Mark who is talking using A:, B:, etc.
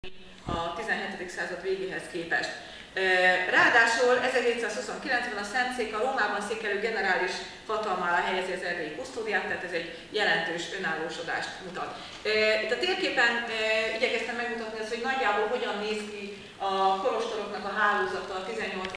A: a 17. század végéhez képest. Ráadásul 1729-ben a Szentszék a Rómában székelő generális hatalma alá helyezi az erdélyi kusztódiát, tehát ez egy jelentős önállósodást mutat. Itt a térképen igyekeztem megmutatni azt, hogy nagyjából hogyan néz ki a kolostoroknak a hálózata a 18.